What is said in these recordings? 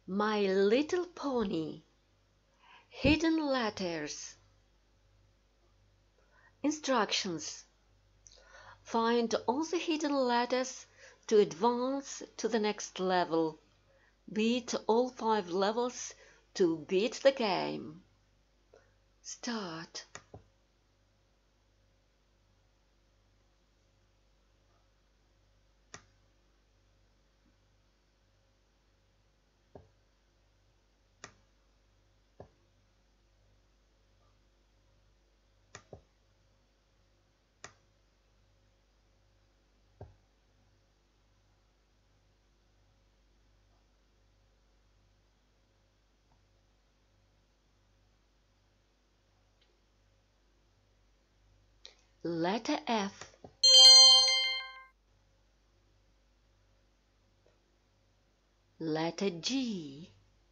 My Little Pony. Hidden letters. Instructions. Find all the hidden letters to advance to the next level. Beat all 5 levels to beat the game. Start. Letter F. Letter G.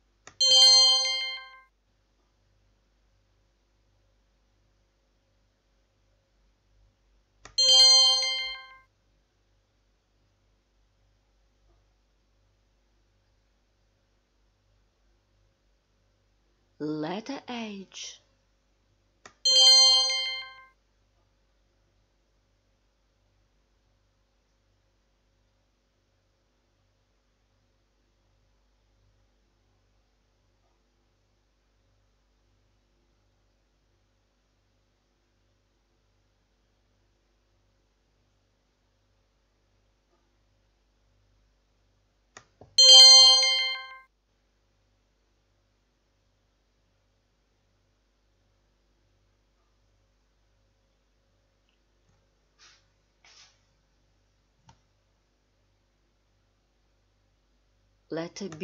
Letter H. Letter B.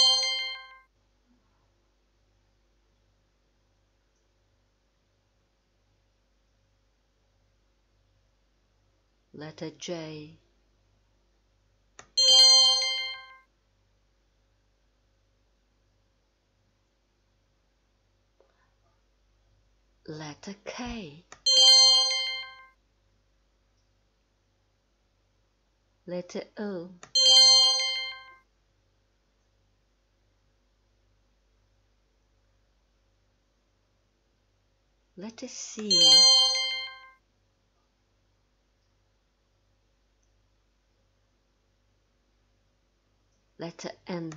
Letter J. Letter K. Letter O. Letter C. Letter N.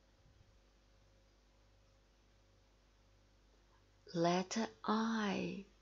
Letter I.